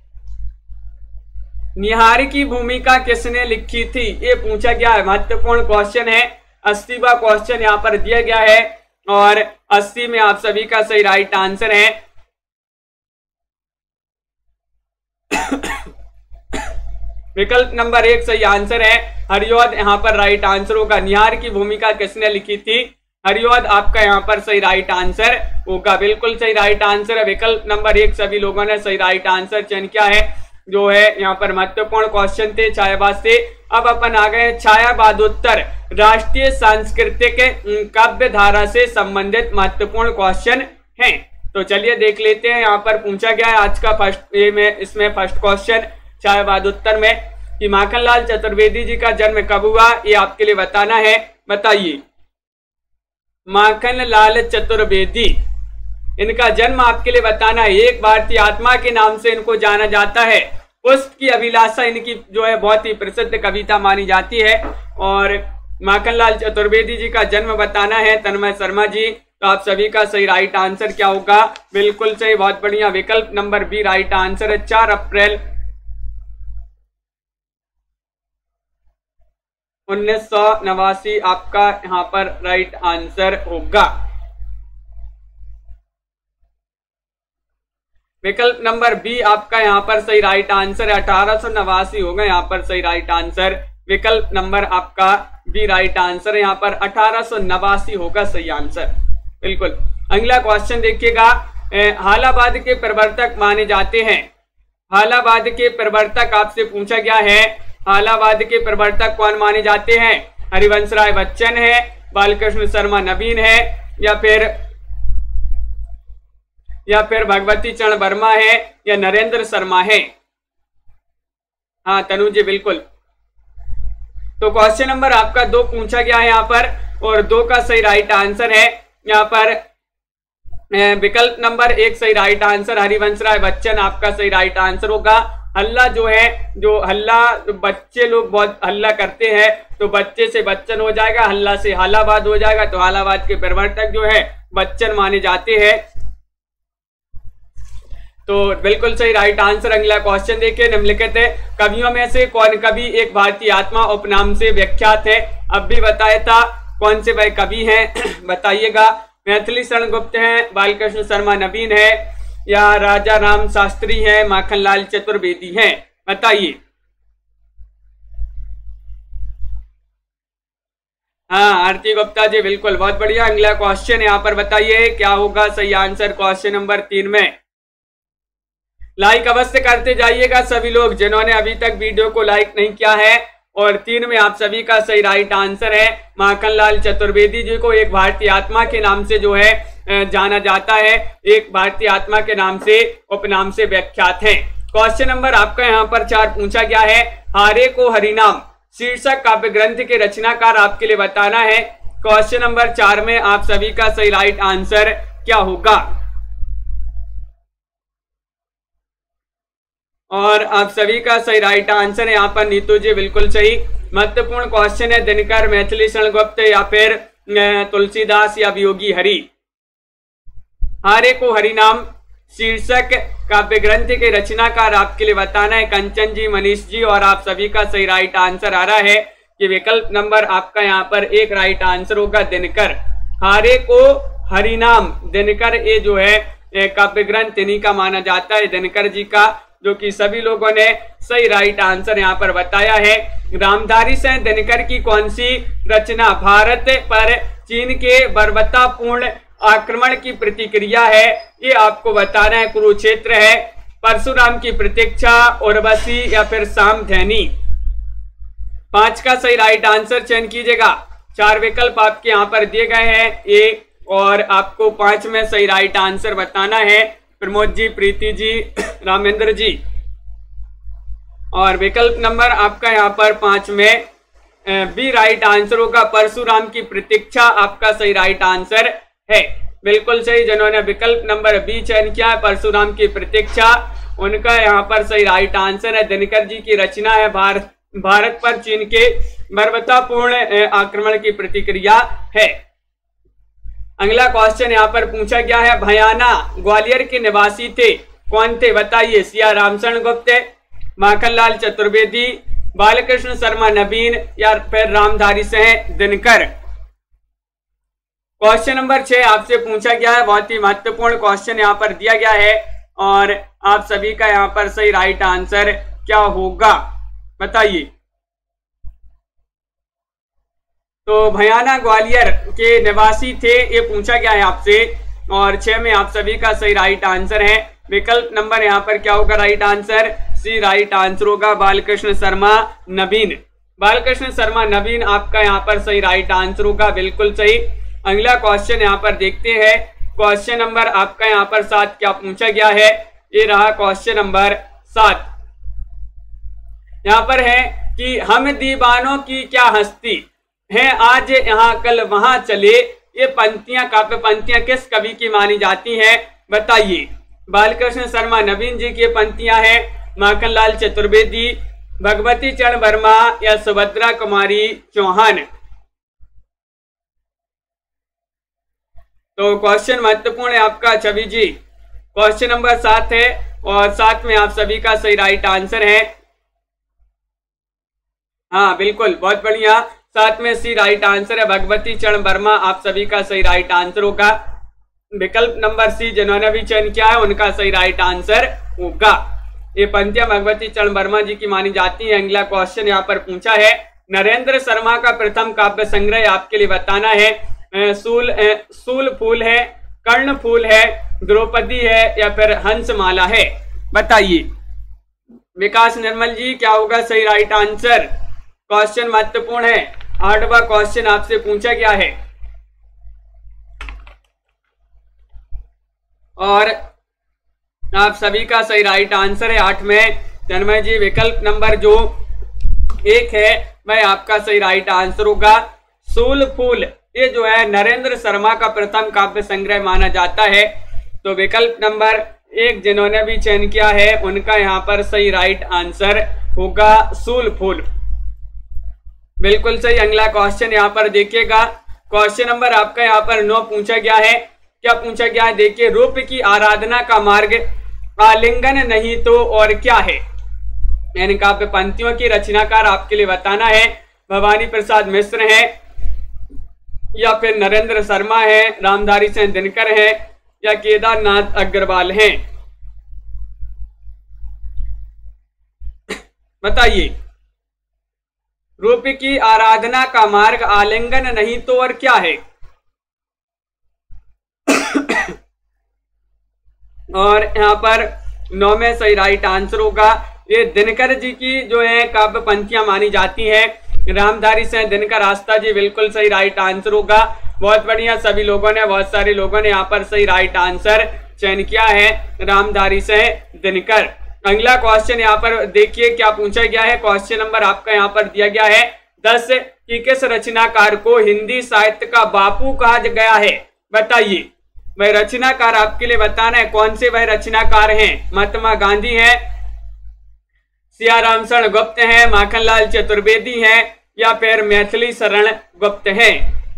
[SPEAKER 1] निहार की भूमिका किसने लिखी थी, ये पूछा गया है, महत्वपूर्ण क्वेश्चन है। 80वां क्वेश्चन यहाँ पर दिया गया है, और 80 में आप सभी का सही राइट आंसर है विकल्प नंबर 1 सही आंसर है हरिवंश, यहाँ पर राइट आंसर होगा। निहार की भूमिका किसने लिखी थी? हरिवंश आपका यहाँ पर सही राइट आंसर होगा, बिल्कुल सही राइट आंसर है। विकल्प नंबर 1 सभी लोगों ने सही राइट आंसर चयन किया है, जो है यहाँ पर महत्वपूर्ण क्वेश्चन थे छायावाद से। अब अपन आ गए छायावादोत्तर राष्ट्रीय सांस्कृतिक काव्य धारा से संबंधित महत्वपूर्ण क्वेश्चन हैं। तो चलिए देख लेते हैं। यहाँ पर पूछा गया है आज का फर्स्ट इसमें फर्स्ट क्वेश्चन छायावादोत्तर में कि माखनलाल चतुर्वेदी जी का जन्म कब हुआ, ये आपके लिए बताना है, बताइए। माखनलाल चतुर्वेदी, इनका जन्म आपके लिए बताना है। एक भारतीय आत्मा के नाम से इनको जाना जाता है। पुष्प की अभिलाषा इनकी जो है बहुत ही प्रसिद्ध कविता मानी जाती है। और माखनलाल चतुर्वेदी जी का जन्म बताना है तन्मय शर्मा जी। तो आप सभी का सही राइट आंसर क्या होगा? बिल्कुल सही, बहुत बढ़िया, विकल्प नंबर बी राइट आंसर है। 4 अप्रैल 1989 आपका यहाँ पर राइट आंसर होगा। विकल्प नंबर बी आपका यहाँ पर सही राइट आंसर है। 1889 होगा यहाँ पर सही राइट आंसर। विकल्प नंबर आपका बी राइट आंसर है, यहाँ पर 1889 होगा सही आंसर। बिल्कुल। अगला क्वेश्चन देखिएगा, हालाबाद के प्रवर्तक माने जाते हैं। हालाबाद के प्रवर्तक आपसे पूछा गया है, हालाबाद के प्रवर्तक कौन माने जाते हैं? हरिवंश राय बच्चन है, बालकृष्ण शर्मा नवीन है, या फिर भगवती चरण वर्मा है, या नरेंद्र शर्मा है। हाँ तनु जी बिल्कुल। तो क्वेश्चन नंबर आपका 2 पूछा गया है यहाँ पर, और 2 का सही राइट आंसर है यहाँ पर विकल्प नंबर 1 सही राइट आंसर, हरिवंश राय बच्चन आपका सही राइट आंसर होगा। हल्ला जो है, जो हल्ला बच्चे लोग बहुत हल्ला करते हैं, तो बच्चे से बच्चन हो जाएगा, हल्ला से हालाबाद हो जाएगा। तो हालाबाद के प्रवर्तक जो है बच्चन माने जाते हैं। तो बिल्कुल सही राइट आंसर। अगला क्वेश्चन देखिए, निम्नलिखित है कवियों में से कौन कवि एक भारतीय आत्मा उपनाम से विख्यात है? अब भी बताया था कौन से वह कवि हैं, बताइएगा। मैथिली शरण गुप्त हैं, बालकृष्ण शर्मा नवीन है, या राजा राम शास्त्री है, माखनलाल चतुर्वेदी हैं, बताइए। हाँ आरती गुप्ता जी बिल्कुल, बहुत बढ़िया। अगला क्वेश्चन यहाँ पर बताइए क्या होगा सही आंसर क्वेश्चन नंबर 3 में। लाइक अवश्य करते जाइएगा सभी लोग जिन्होंने अभी तक वीडियो को लाइक नहीं किया है। और 3 में आप सभी का सही राइट आंसर है, माखनलाल चतुर्वेदी जी को एक भारतीय आत्मा के नाम से जो है जाना जाता है, एक भारतीय आत्मा के नाम से उपनाम से विख्यात हैं। क्वेश्चन नंबर आपका यहाँ पर 4 पूछा गया है, हारे को हरिनाम शीर्षक काव्य ग्रंथ के रचनाकार आपके लिए बताना है। क्वेश्चन नंबर 4 में आप सभी का सही राइट आंसर क्या होगा? और आप सभी का सही राइट आंसर है यहाँ पर नीतू जी बिल्कुल सही। महत्वपूर्ण क्वेश्चन है, दिनकर, मैथिली शरण गुप्त, या फिर तुलसीदास, या वियोगी हरि। हारे को हरिनाम शीर्षक काव्य ग्रंथ के रचनाकार आपके लिए बताना है, कंचन जी, मनीष जी। और आप सभी का सही राइट आंसर आ रहा है कि विकल्प नंबर आपका यहाँ पर 1 राइट आंसर होगा, दिनकर। हारे को हरिनाम, दिनकर ये जो है काव्य ग्रंथ इन्हीं का माना जाता है, दिनकर जी का, जो कि सभी लोगों ने सही राइट आंसर यहाँ पर बताया है। रामधारी सिंह दिनकर की कौन सी रचना भारत पर चीन के बर्बरतापूर्ण आक्रमण की प्रतिक्रिया है? ये आपको बताना है। कुरुक्षेत्र है, परशुराम की प्रतीक्षा, उर्वशी, या फिर सामधेनी। 5 का सही राइट आंसर चयन कीजिएगा। 4 विकल्प आपके यहाँ पर दिए गए हैं ए, और आपको 5 में सही राइट आंसर बताना है। प्रमोद जी, प्रीति जी, रामेंद्र जी। और विकल्प नंबर आपका यहाँ पर 5 में बी राइट आंसर होगा, परशुराम की प्रतीक्षा आपका सही राइट आंसर है। बिल्कुल सही, जिन्होंने विकल्प नंबर बी चयन किया है, परशुराम की प्रतीक्षा, उनका यहाँ पर सही राइट आंसर है। दिनकर जी की रचना है भारत पर चीन के बर्बरतापूर्ण आक्रमण की प्रतिक्रिया है। अगला क्वेश्चन यहाँ पर पूछा गया है, भयाना ग्वालियर के निवासी थे, कौन थे बताइए? सिया रामशरण गुप्त, माखनलाल चतुर्वेदी, बालकृष्ण शर्मा नवीन, या फिर रामधारी सिंह दिनकर। क्वेश्चन नंबर 6 आपसे पूछा गया है, बहुत ही महत्वपूर्ण क्वेश्चन यहाँ पर दिया गया है, और आप सभी का यहाँ पर सही राइट आंसर क्या होगा बताइए। तो भयाना ग्वालियर के निवासी थे, ये पूछा गया है आपसे। और 6 में आप सभी का सही राइट आंसर है। विकल्प नंबर यहाँ पर क्या होगा right answer? C right answer होगा, बालकृष्ण शर्मा नवीन। बालकृष्ण शर्मा नवीन आपका यहाँ पर सही राइट आंसर होगा, बिल्कुल सही। अगला क्वेश्चन यहाँ पर देखते हैं। क्वेश्चन नंबर आपका यहाँ पर 7 क्या पूछा गया है? ये रहा क्वेश्चन नंबर 7। यहाँ पर है कि हम दीवानों की क्या हस्ती है, आज यहाँ कल वहां चले, ये पंक्तियां, काव्य पंक्तियां किस कवि की मानी जाती हैं बताइए। बालकृष्ण शर्मा नवीन जी की पंक्तियां हैं, माखनलाल चतुर्वेदी, भगवती चरण वर्मा, या सुभद्रा कुमारी चौहान। तो क्वेश्चन महत्वपूर्ण है आपका छवि जी। क्वेश्चन नंबर 7 है और 7 में आप सभी का सही राइट आंसर है। हाँ बिल्कुल, बहुत बढ़िया, 7 में सी राइट आंसर है। भगवती चरण वर्मा आप सभी का सही राइट आंसर होगा। विकल्प नंबर सी जिन्होंने भी चयन किया है उनका सही राइट आंसर होगा। ये पंक्तियां भगवती चरण वर्मा जी की मानी जाती है। अगला क्वेश्चन यहाँ पर पूछा है, नरेंद्र शर्मा का प्रथम काव्य संग्रह आपके लिए बताना है। सूल फूल है, कर्ण फूल है, द्रौपदी है या फिर हंसमाला है, बताइए। विकास निर्मल जी क्या होगा सही राइट आंसर? क्वेश्चन महत्वपूर्ण है। 8वां क्वेश्चन आपसे पूछा गया है और आप सभी का सही राइट आंसर है 8 में। तन्मय जी विकल्प नंबर जो 1 है वह आपका सही राइट आंसर होगा। सूल फूल ये जो है नरेंद्र शर्मा का प्रथम काव्य संग्रह माना जाता है। तो विकल्प नंबर 1 जिन्होंने भी चयन किया है उनका यहाँ पर सही राइट आंसर होगा सूल फूल, बिल्कुल सही। अगला क्वेश्चन यहाँ पर देखिएगा, क्वेश्चन नंबर आपका यहाँ पर 9 पूछा गया है। क्या पूछा गया है देखिए, रूप की आराधना का मार्ग आलिंगन नहीं तो और क्या है? यानी काव्य पंक्तियों की रचनाकार आपके लिए बताना है। भवानी प्रसाद मिश्र है या फिर नरेंद्र शर्मा है, रामधारी सिंह दिनकर है या केदारनाथ अग्रवाल है, बताइए। रूप की आराधना का मार्ग आलिंगन नहीं तो और क्या है? और यहाँ पर 9 में सही राइट आंसर होगा। ये दिनकर जी की जो है काव्य पंक्तियां मानी जाती हैं। रामधारी सिंह दिनकर आस्था जी बिल्कुल सही राइट आंसर होगा। बहुत बढ़िया, सभी लोगों ने, बहुत सारे लोगों ने यहाँ पर सही राइट आंसर चयन किया है, रामधारी सिंह दिनकर। अगला क्वेश्चन यहाँ पर देखिए क्या पूछा गया है। क्वेश्चन नंबर आपका यहाँ पर दिया गया है 10 कि किस रचनाकार को हिंदी साहित्य का बापू कहा गया है, बताइए। वह रचनाकार आपके लिए बताना है कौन से वह रचनाकार हैं। महात्मा गांधी हैं, सियाराम शरण गुप्त हैं, माखनलाल चतुर्वेदी हैं या फिर मैथिली शरण गुप्त हैं।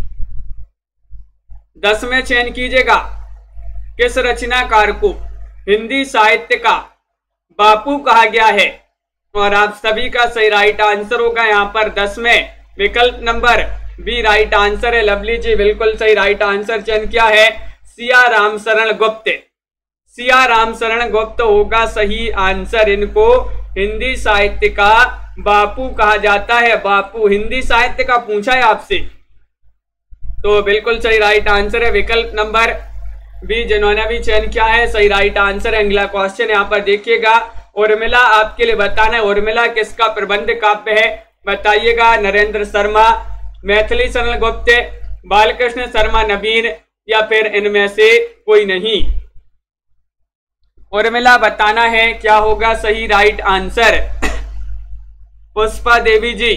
[SPEAKER 1] 10 में चयन कीजिएगा, किस रचनाकार को हिंदी साहित्य का बापू कहा गया है। और आप सभी का सही राइट आंसर होगा यहाँ पर 10 में विकल्प नंबर बी राइट आंसर है। लवली जी बिल्कुल सही राइट आंसर चयन किया है, सियाराम शरण गुप्त। सियाराम शरण गुप्त होगा सही आंसर। इनको हिंदी साहित्य का बापू कहा जाता है। बापू हिंदी साहित्य का पूछा है आपसे, तो बिल्कुल सही राइट आंसर है विकल्प नंबर बी जिन्होंने भी चयन किया है, सही राइट आंसर है। अगला क्वेश्चन यहाँ पर देखिएगा, उर्मिला आपके लिए बताना है उर्मिला किसका प्रबंध काव्य है, बताइएगा। नरेंद्र शर्मा, मैथिली शरण गुप्त, बालकृष्ण शर्मा नवीन या फिर इनमें से कोई नहीं। उर्मिला बताना है क्या होगा सही राइट आंसर। पुष्पा देवी जी,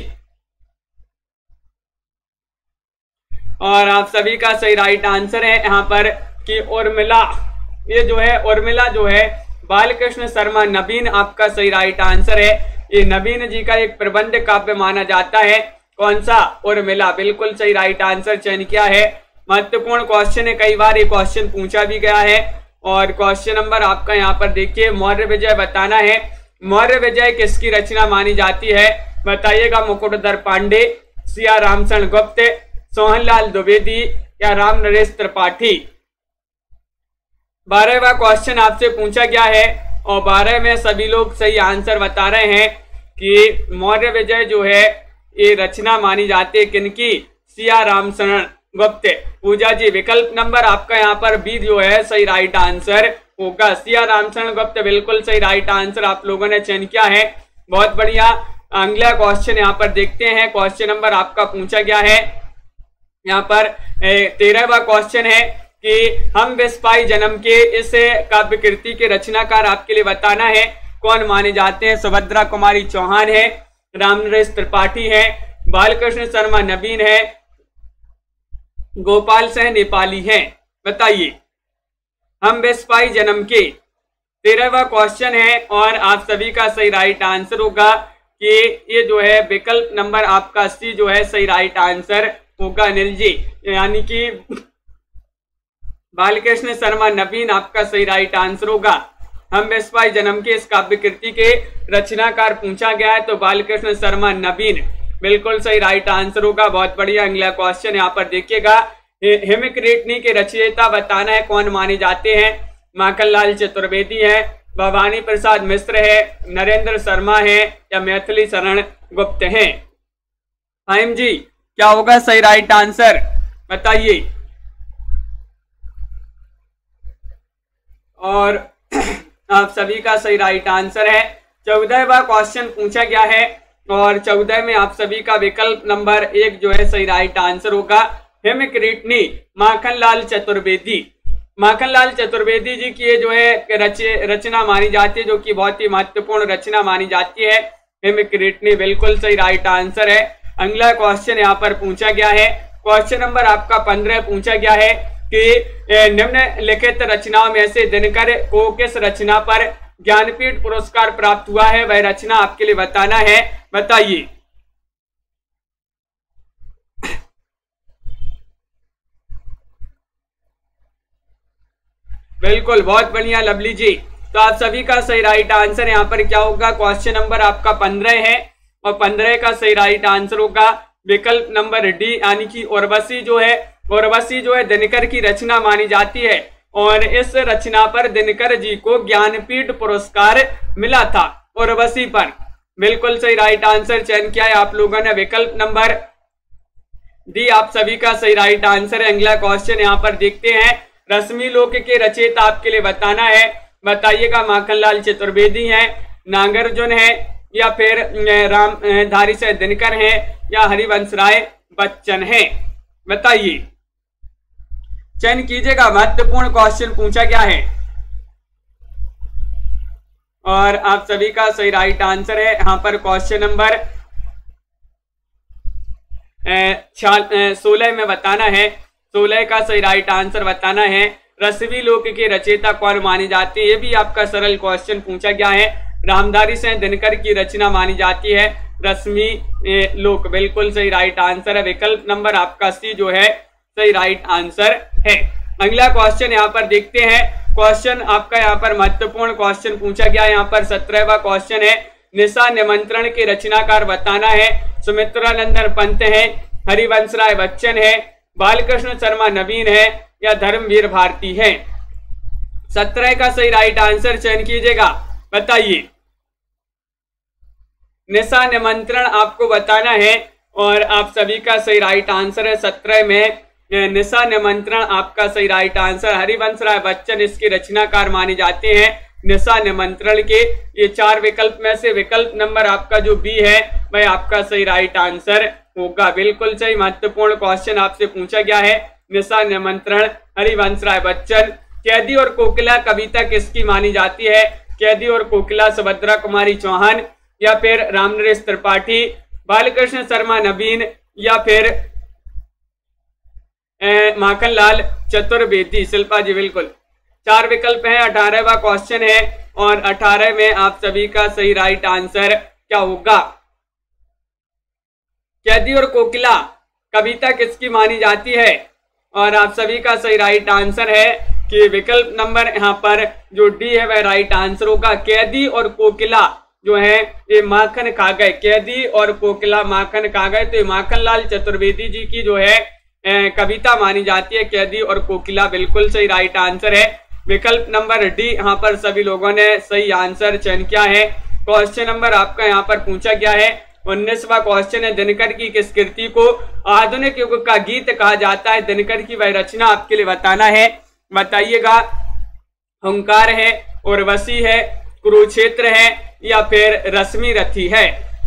[SPEAKER 1] और आप सभी का सही राइट आंसर है यहाँ पर कि उर्मिला, ये जो है उर्मिला जो है बालकृष्ण शर्मा नवीन आपका सही राइट आंसर है। ये नवीन जी का एक प्रबंध काव्य माना जाता है। कौन सा? उर्मिला, बिल्कुल सही राइट आंसर चयन किया है। महत्वपूर्ण क्वेश्चन है, कई बार ये क्वेश्चन पूछा भी गया है। और क्वेश्चन नंबर आपका यहाँ पर देखिए, मौर्य विजय बताना है। मौर्य विजय किसकी रचना मानी जाती है, बताइएगा। मुकुटधर पांडे, सियाराम शरण गुप्त, सोहनलाल द्विवेदी या राम नरेश त्रिपाठी। 12वां क्वेश्चन आपसे पूछा गया है और 12 में सभी लोग सही आंसर बता रहे हैं कि मौर्य विजय जो है ये रचना मानी जाती है किनकी, सियाराम शरण गुप्त। पूजा जी विकल्प नंबर आपका यहाँ पर बी जो है सही राइट आंसर होगा, सियाराम शरण गुप्त, बिल्कुल सही राइट आंसर आप लोगों ने चयन किया है। बहुत बढ़िया। अगला क्वेश्चन यहाँ पर देखते हैं, क्वेश्चन नंबर आपका पूछा गया है यहाँ पर 13वां क्वेश्चन है कि हम विस्पाई जन्म के इस काव्य कृति के रचनाकार आपके लिए बताना है कौन माने जाते हैं। सुभद्रा कुमारी चौहान है, रामनरेश त्रिपाठी है, बालकृष्ण शर्मा नवीन है, गोपाल सिंह नेपाली है, बताइए। हम विस्पाई जन्म के 13वां क्वेश्चन है और आप सभी का सही राइट आंसर होगा कि ये जो है विकल्प नंबर आपका सी जो है सही राइट आंसर होगा, अनिल जी। यानी कि बालकृष्ण शर्मा नवीन आपका सही राइट आंसर होगा। हम विश्वाई जन्म के इस काव्य कृति के रचनाकार पूछा गया है तो बालकृष्ण शर्मा नवीन बिल्कुल सही राइट आंसर होगा। बहुत बढ़िया। अगला क्वेश्चन यहाँ पर देखिएगा, हेमक्रीटनी के रचयिता बताना है कौन माने जाते हैं। माखनलाल चतुर्वेदी है, भवानी प्रसाद मिश्र है, नरेंद्र शर्मा है या मैथिली शरण गुप्त है। फाहिम जी क्या होगा सही राइट आंसर बताइए। और आप सभी का सही राइट आंसर है। 14वां क्वेश्चन पूछा गया है और 14 में आप सभी का विकल्प नंबर 1 जो है सही राइट आंसर होगा। हेमक्रीटनी माखनलाल चतुर्वेदी, माखनलाल चतुर्वेदी जी की ये जो है रचना मानी जाती है, जो कि बहुत ही महत्वपूर्ण रचना मानी जाती है। हेमक्रीटनी बिल्कुल सही राइट आंसर है। अगला क्वेश्चन यहाँ पर पूछा गया है, क्वेश्चन नंबर आपका 15 पूछा गया है कि निम्नलिखित रचनाओं में से दिनकर को किस रचना पर ज्ञानपीठ पुरस्कार प्राप्त हुआ है, वह रचना आपके लिए बताना है, बताइए। बिल्कुल बहुत बढ़िया लवली जी। तो आप सभी का सही राइट आंसर यहाँ पर क्या होगा, क्वेश्चन नंबर आपका 15 है और 15 का सही राइट आंसर होगा विकल्प नंबर डी, यानी कि उर्वशी जो है दिनकर की रचना मानी जाती है और इस रचना पर दिनकर जी को ज्ञानपीठ पुरस्कार मिला था उर्वशी पर। बिल्कुल सही राइट आंसर चयन किया है आप लोगों ने, विकल्प नंबर डी आप सभी का सही राइट आंसर है। अगला क्वेश्चन यहाँ पर देखते हैं, रश्मि लोक के रचयिता आपके लिए बताना है, बताइएगा। माखनलाल चतुर्वेदी हैं, नागार्जुन है या फिर रामधारी से दिनकर हैं या हरिवंश राय बच्चन है, बताइए। चयन कीजिएगा, महत्वपूर्ण क्वेश्चन पूछा गया है और आप सभी का सही राइट आंसर है यहाँ पर क्वेश्चन नंबर 16 में बताना है, 16 का सही राइट आंसर बताना है। रश्मि लोक के रचयिता कौन मानी जाती है, ये भी आपका सरल क्वेश्चन पूछा गया है। रामधारी से दिनकर की रचना मानी जाती है रश्मि लोक, बिल्कुल सही राइट आंसर है। विकल्प नंबर आपका सी जो है सही राइट आंसर है। अगला क्वेश्चन यहाँ पर देखते हैं, क्वेश्चन आपका यहाँ पर महत्वपूर्ण क्वेश्चन पूछा गया है। यहाँ पर 17वां क्वेश्चन है, निशा निमंत्रण के रचनाकार बताना है। सुमित्रानंदन पंत है, हरिवंश राय बच्चन है, बालकृष्ण शर्मा नवीन है या धर्मवीर भारती है। 17 का सही राइट आंसर चयन कीजिएगा, बताइए। निशा निमंत्रण आपको बताना है और आप सभी का सही राइट आंसर है 17 में निशा निमंत्रण आपका सही राइट आंसर। हरिवंश राय बच्चन इसके रचनाकार माने जाते हैं निशा निमंत्रण के। ये 4 विकल्प में से विकल्प नंबर आपका जो बी है वह आपका सही राइट आंसर होगा। बिल्कुल सही, महत्वपूर्ण क्वेश्चन आपसे पूछा गया है। निशा निमंत्रण, हरिवंश राय बच्चन। कैदी और कोकिला कविता किसकी मानी जाती है, कैदी और कोकिला सुभद्रा कुमारी चौहान या फिर रामनरेश त्रिपाठी, बालकृष्ण शर्मा नवीन या फिर माखनलाल चतुर्वेदी। शिल्पा जी बिल्कुल 4 विकल्प हैं, 18वां क्वेश्चन है और 18 में आप सभी का सही राइट आंसर क्या होगा। कैदी और कोकिला कविता किसकी मानी जाती है और आप सभी का सही राइट आंसर है कि विकल्प नंबर यहाँ पर जो डी है वह राइट आंसर होगा। कैदी और कोकिला जो है ये माखन खा गए, कैदी और कोकिला माखन खा गए, तो ये माखनलाल चतुर्वेदी जी की जो है कविता मानी जाती है कैदी और कोकिला। बिल्कुल सही राइट आंसर है विकल्प नंबर डी। यहाँ पर सभी लोगों ने सही आंसर चयन किया है। क्वेश्चन नंबर आपका यहाँ पर पूछा गया है 19वां क्वेश्चन है, दिनकर की किस कृति को आधुनिक युग का गीत कहा जाता है, दिनकर की वह रचना आपके लिए बताना है, बताइएगा। हुंकार है, उर्वशी है, कुरुक्षेत्र है या फिर रश्मि रथी है।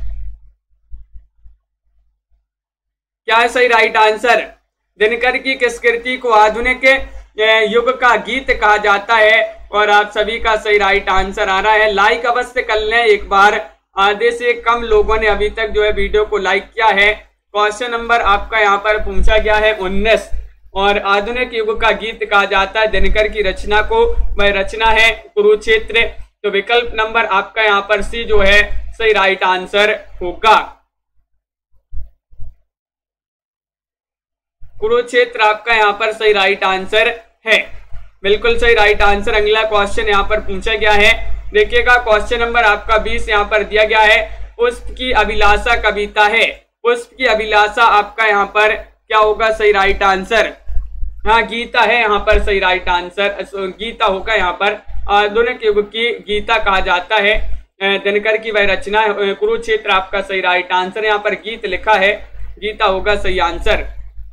[SPEAKER 1] क्या है सही राइट आंसर। दिनकर की किस कृति को आधुनिक युग का गीत कहा जाता है और आप सभी का सही राइट आंसर आ रहा है। लाइक अवश्य कर लें एक बार, आधे से कम लोगों ने अभी तक जो है वीडियो को लाइक किया है। क्वेश्चन नंबर आपका यहाँ पर पूछा गया है 19 और आधुनिक युग का गीत कहा जाता है दिनकर की रचना को, वह रचना है कुरुक्षेत्र। तो विकल्प नंबर आपका यहाँ पर सी जो है सही राइट आंसर होगा। कुरुक्षेत्र आपका यहाँ पर सही राइट आंसर है। बिल्कुल सही राइट आंसर। अगला क्वेश्चन यहाँ पर पूछा गया है, देखिएगा क्वेश्चन नंबर आपका 20 यहाँ पर दिया गया है, पुष्प की अभिलाषा कविता है। पुष्प की अभिलाषा आपका यहाँ पर क्या होगा सही राइट आंसर? हाँ, गीता है यहाँ पर सही राइट आंसर। गीता होगा यहाँ पर। आधुनिक युग की गीता कहा जाता है, दिनकर की वह रचना है। कुरुक्षेत्र आपका सही राइट आंसर। यहाँ पर गीत लिखा है, गीता होगा सही आंसर।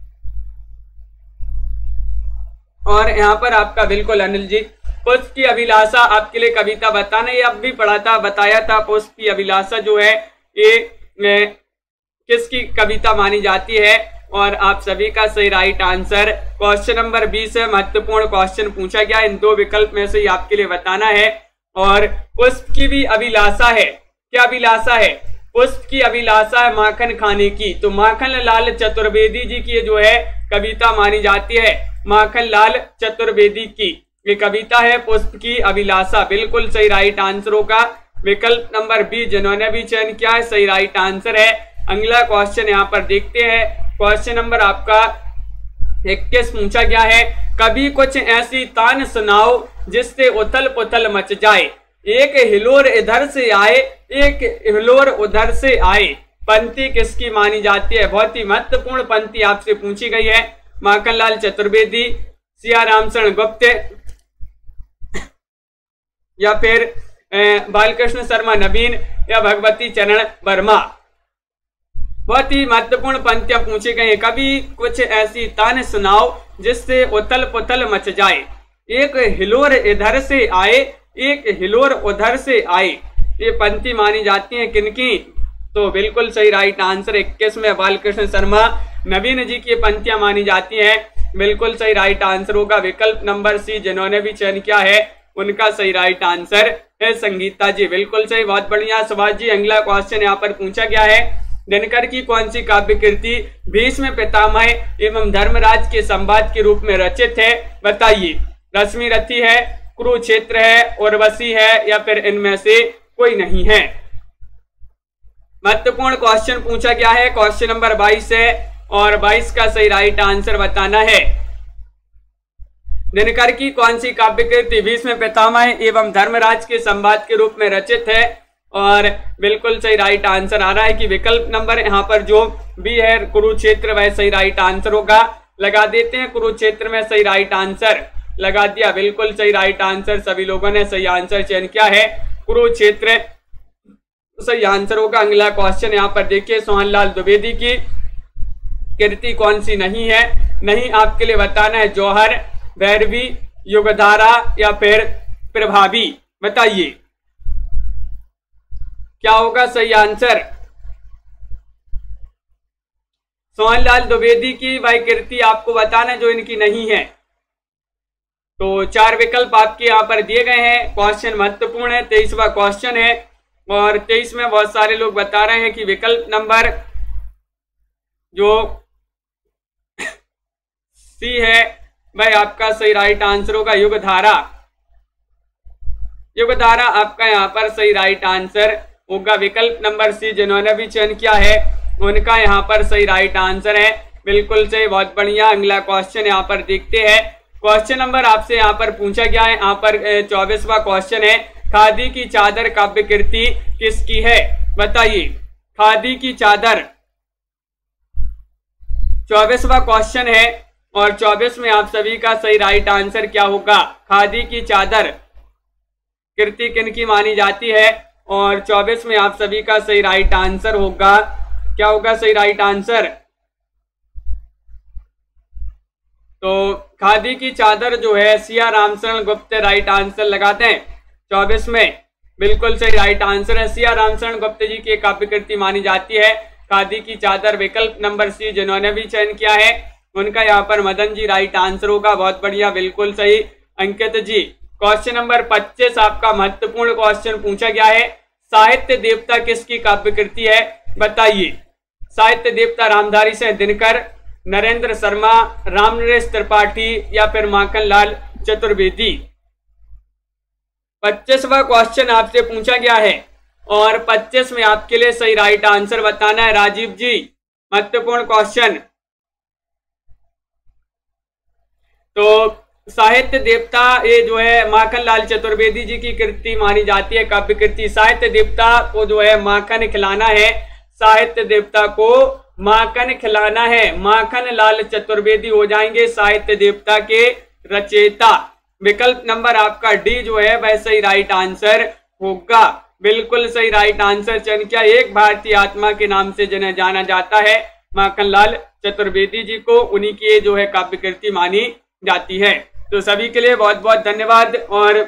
[SPEAKER 1] और यहाँ पर आपका बिल्कुल अनिल जी, पुष्प की अभिलाषा आपके लिए कविता बताना, ये अब भी पढ़ा था, बताया था। पुष्प की अभिलाषा जो है ये किसकी कविता मानी जाती है? और आप सभी का सही राइट आंसर। क्वेश्चन नंबर 20 है, महत्वपूर्ण क्वेश्चन पूछा गया, इन दो विकल्प में से ही आपके लिए बताना है। और पुष्प की भी अभिलाषा है, क्या अभिलाषा है? पुष्प की अभिलाषा है माखन खाने की। तो माखन लाल चतुर्वेदी जी की जो है कविता मानी जाती है, माखन लाल चतुर्वेदी की ये कविता है पुष्प की अभिलाषा। बिल्कुल सही राइट आंसर होगा विकल्प नंबर बी, जिन्होंने भी चयन किया है सही राइट आंसर है। अगला क्वेश्चन यहाँ पर देखते हैं, क्वेश्चन नंबर आपका 21 पूछा गया है, कभी कुछ ऐसी तान सुनाओ जिससे उथल पुथल मच जाए। एक हिलोर इधर से आए, एक हिलोर उधर से आए, पंक्ति किसकी मानी जाती है? बहुत ही महत्वपूर्ण पंक्ति आपसे पूछी गई है। माखनलाल चतुर्वेदी, सिया रामचरण गुप्त या फिर बालकृष्ण शर्मा नवीन या भगवती चरण वर्मा। बहुत ही महत्वपूर्ण पंक्तियां पूछी गई है। कभी कुछ ऐसी तान सुनाओ जिससे उथल पुथल मच जाए। एक हिलोर इधर से आए, एक हिलोर उधर से आए, ये पंक्ति मानी जाती है किनकी? तो बिल्कुल सही राइट आंसर 21 में बालकृष्ण शर्मा नवीन जी की पंक्तियां मानी जाती हैं। बिल्कुल सही राइट आंसर होगा विकल्प नंबर सी, जिन्होंने भी चयन किया है उनका सही राइट आंसर है संगीता जी। बिल्कुल सही, बहुत बढ़िया सुभाष जी। अगला क्वेश्चन यहाँ पर पूछा गया है, दिनकर की कौन सी काव्य कृति भीष्म पितामह एवं धर्मराज के संवाद के रूप में रचित है? बताइए। रश्मि रथी है, कुरुक्षेत्र है, उर्वशी है या फिर इनमें से कोई नहीं है? महत्वपूर्ण क्वेश्चन पूछा गया है, क्वेश्चन नंबर 22 है और 22 का सही राइट आंसर बताना है। दिनकर की कौन सी काव्य कृति भीष्म पितामह एवं धर्मराज के संवाद के रूप में रचित है? और बिल्कुल सही राइट आंसर आ रहा है कि विकल्प नंबर यहाँ पर जो बी है कुरुक्षेत्र, वह सही राइट आंसर होगा। लगा देते हैं, कुरुक्षेत्र में सही राइट आंसर लगा दिया। बिल्कुल सही राइट आंसर, सभी लोगों ने सही आंसर चयन किया है, कुरुक्षेत्र सही आंसर होगा। अगला क्वेश्चन यहाँ पर देखिए, सोहनलाल द्विवेदी की कृति कौन सी नहीं है? नहीं आपके लिए बताना है, जौहर, भैरवी, युगधारा या फिर प्रभावी। बताइए क्या होगा सही आंसर? सोहनलाल द्विवेदी की वह कृति आपको बताना जो इनकी नहीं है। तो 4 विकल्प आपके यहाँ पर दिए गए हैं। क्वेश्चन महत्वपूर्ण है, 23वां क्वेश्चन है और 23 में बहुत सारे लोग बता रहे हैं कि विकल्प नंबर जो सी है वह आपका सही राइट आंसर होगा, युगधारा। युगधारा आपका यहाँ पर सही राइट आंसर होगा। विकल्प नंबर सी, जिन्होंने भी चयन किया है उनका यहाँ पर सही राइट आंसर है। बिल्कुल सही, बहुत बढ़िया। अगला क्वेश्चन यहाँ पर देखते हैं, क्वेश्चन नंबर आपसे यहाँ पर पूछा गया है, यहाँ पर 24वां क्वेश्चन है, खादी की चादर काव्य कृति किसकी है? बताइए। खादी की चादर 24वां क्वेश्चन है और 24 में आप सभी का सही राइट आंसर क्या होगा? खादी की चादर कृति किनकी मानी जाती है? और 24 में आप सभी का सही राइट आंसर होगा, क्या होगा सही राइट आंसर? तो खादी की चादर जो है सिया रामचरण गुप्त राइट आंसर लगाते हैं 24 में। बिल्कुल सही राइट आंसर है, सिया रामचरण गुप्त जी की काव्य कृति मानी जाती है खादी की चादर। विकल्प नंबर सी, जिन्होंने भी चयन किया है उनका यहाँ पर मदन जी राइट आंसर होगा। बहुत बढ़िया, बिल्कुल सही अंकित जी। क्वेश्चन नंबर 25 आपका महत्वपूर्ण क्वेश्चन पूछा गया है, साहित्य देवता किसकी काव्य कृति है? बताइए। साहित्य देवता रामधारी सिंह दिनकर, नरेंद्र शर्मा, रामनरेश त्रिपाठी या फिर माखनलाल चतुर्वेदी। 25वां क्वेश्चन आपसे पूछा गया है और 25 में आपके लिए सही राइट आंसर बताना है राजीव जी। महत्वपूर्ण क्वेश्चन। तो साहित्य देवता ये जो है माखन लाल चतुर्वेदी जी की कृति मानी जाती है, काव्य कृति। साहित्य देवता को जो है माखन खिलाना है, साहित्य देवता को माखन खिलाना है। माखन लाल चतुर्वेदी हो जाएंगे साहित्य देवता के रचयिता। विकल्प नंबर आपका डी जो है वह सही राइट आंसर होगा, बिल्कुल सही राइट आंसर चयन किया। एक भारतीय आत्मा के नाम से जिन्हें जाना जाता है माखन लाल चतुर्वेदी जी को, उन्हीं की जो है काव्य कृति मानी जाती है। तो सभी के लिए बहुत बहुत धन्यवाद और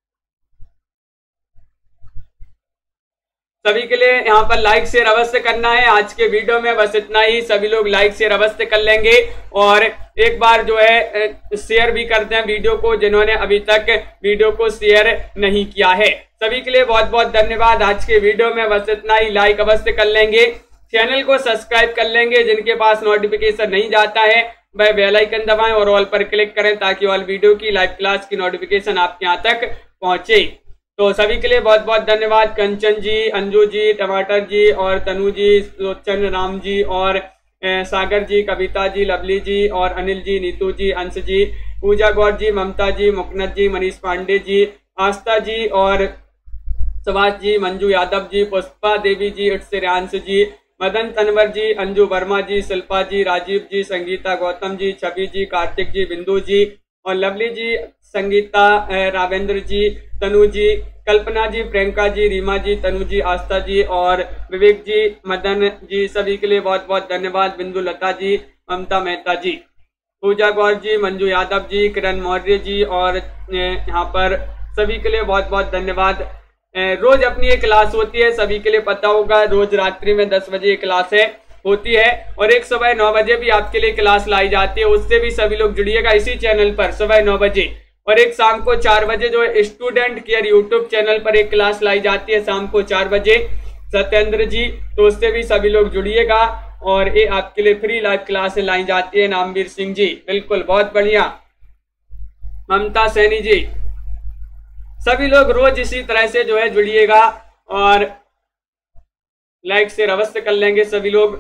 [SPEAKER 1] सभी के लिए यहाँ पर लाइक शेयर अवश्य करना है। आज के वीडियो में बस इतना ही, सभी लोग लाइक शेयर अवश्य कर लेंगे और एक बार जो है शेयर भी करते हैं वीडियो को, जिन्होंने अभी तक वीडियो को शेयर नहीं किया है। सभी के लिए बहुत बहुत धन्यवाद। आज के वीडियो में बस इतना ही, लाइक अवश्य कर लेंगे, चैनल को सब्सक्राइब कर लेंगे। जिनके पास नोटिफिकेशन नहीं जाता है वह बेल आइकन दबाएं और ऑल पर क्लिक करें ताकि ऑल वीडियो की लाइव क्लास की नोटिफिकेशन आपके यहाँ तक पहुंचे। तो सभी के लिए बहुत बहुत धन्यवाद। कंचन जी, अंजू जी, टमाटर जी और तनु जी, सोचन राम जी और सागर जी, कविता जी, लवली जी और अनिल जी, नीतू जी, अंश जी, पूजा गौर जी, ममता जी, मुकनत जी, मनीष पांडे जी, आस्था जी और सुभाष जी, मंजू यादव जी, पुष्पा देवी जी, श्रेयांश जी, मदन तनवर जी, अंजू वर्मा जी, शिल्पा जी, राजीव जी, संगीता गौतम जी, छवि जी, कार्तिक जी, बिंदु जी और लवली जी, संगीता, रावेंद्र जी, तनु जी, कल्पना जी, प्रियंका जी, रीमा जी, तनु जी, आस्था जी और विवेक जी, मदन जी, सभी के लिए बहुत बहुत धन्यवाद। बिंदु लता जी, ममता मेहता जी, पूजा गौर जी, मंजू यादव जी, किरण मौर्य जी और यहाँ पर सभी के लिए बहुत बहुत धन्यवाद। रोज अपनी एक क्लास होती है, सभी के लिए पता होगा, रोज रात्रि में 10 बजे क्लास होती है और एक सुबह 9 बजे भी आपके लिए क्लास लाई जाती है। उससे भी सभी लोग जुड़िएगा इसी चैनल पर सुबह 9 बजे और एक शाम को 4 बजे जो है स्टूडेंट केयर यूट्यूब चैनल पर एक क्लास लाई जाती है शाम को 4 बजे, सत्येंद्र जी, तो उससे भी सभी लोग जुड़िएगा और ये आपके लिए फ्री लाइव क्लास लाई जाती है। नामवीर सिंह जी, बिल्कुल बहुत बढ़िया। ममता सैनी जी, सभी लोग रोज इसी तरह से जो है जुड़िएगा और लाइक शेयर अवश्य कर लेंगे सभी लोग,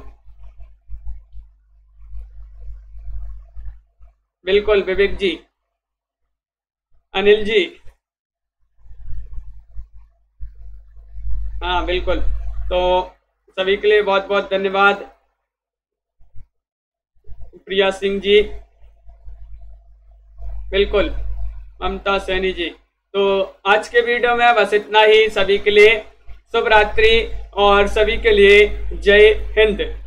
[SPEAKER 1] बिल्कुल। विवेक जी, अनिल जी, हाँ बिल्कुल। तो सभी के लिए बहुत बहुत धन्यवाद। प्रिया सिंह जी, बिल्कुल। ममता सैनी जी, तो आज के वीडियो में बस इतना ही। सभी के लिए शुभ रात्रि और सभी के लिए जय हिंद।